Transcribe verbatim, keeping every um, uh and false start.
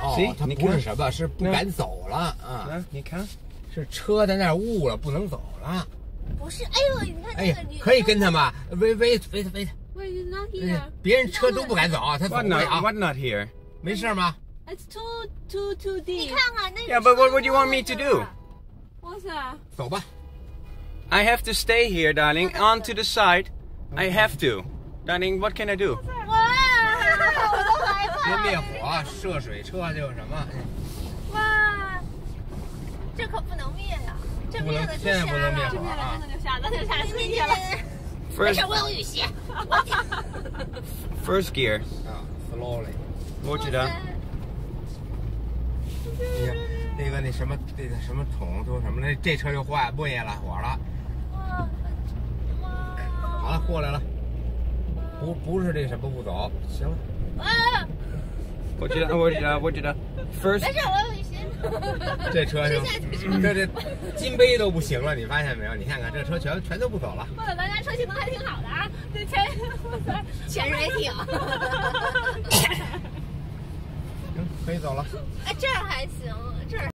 哦，它不是什么，是不敢走了啊。 你看， 是车在那儿误了，不能走了。 不是，哎呦，你看哎呀，可以跟他吗？喂喂喂喂， Why is not here？ 别人车都不敢走，他走不了。 What not here？ 没事吗 ？It's too too too deep。你看看那。 Yeah, but what would you want me to do? What's that？ 走吧。 I have to stay here, darling. Onto the side. I have to, darling. What can I do? 哇，我都害怕。 别灭火，涉水车就是什么？ 哇，这可不能灭呀！这灭了就现在不能灭这灭了火啊！ 真的就瞎了，就瞎灭了。没事，我有雨鞋。 First gear. 啊 ，slowly。 我知道。 你看那个那什么那个什么桶说什么呢？这车就坏灭了火了。 哇哇！ 好了，过来了。不不是这什么不走，行了。 啊！ 我知道，我知道，我知道。First。 没事，我有雨鞋。 这车就这这金杯都不行了，你发现没有？你看看这车全全都不走了。 哇，咱家车性能还挺好的啊，这潜潜水艇。 行，可以走了。 哎，这儿还行，这儿。